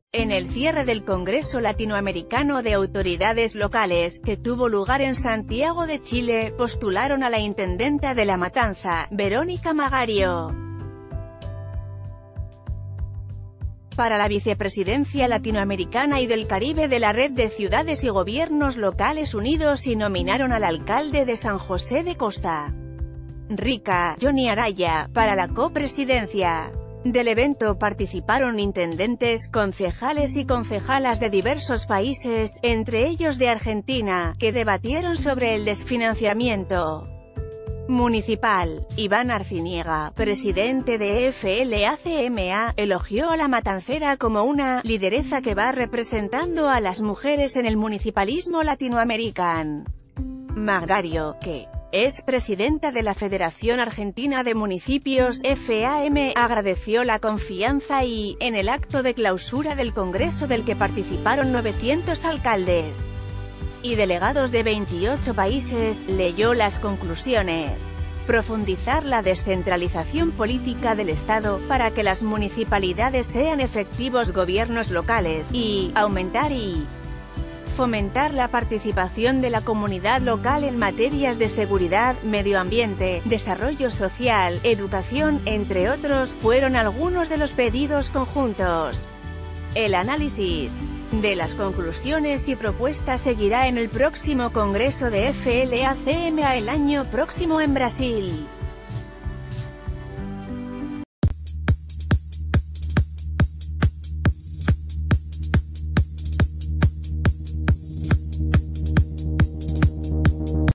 En el cierre del Congreso Latinoamericano de Autoridades Locales, que tuvo lugar en Santiago de Chile, postularon a la intendenta de La Matanza, Verónica Magario, para la vicepresidencia latinoamericana y del Caribe de la Red de Ciudades y Gobiernos Locales Unidos y nominaron al alcalde de San José de Costa Rica, Johnny Araya, para la copresidencia. Del evento participaron intendentes, concejales y concejalas de diversos países, entre ellos de Argentina, que debatieron sobre el desfinanciamiento municipal. Iván Arciniega, presidente de FLACMA, elogió a la matancera como una lideresa que va representando a las mujeres en el municipalismo latinoamericano. Magario, que es presidenta de la Federación Argentina de Municipios, FAM, agradeció la confianza y, en el acto de clausura del Congreso del que participaron 900 alcaldes y delegados de 28 países, leyó las conclusiones. Profundizar la descentralización política del Estado, para que las municipalidades sean efectivos gobiernos locales, y aumentar y fomentar la participación de la comunidad local en materias de seguridad, medio ambiente, desarrollo social, educación, entre otros, fueron algunos de los pedidos conjuntos. El análisis de las conclusiones y propuestas seguirá en el próximo Congreso de FLACMA el año próximo en Brasil.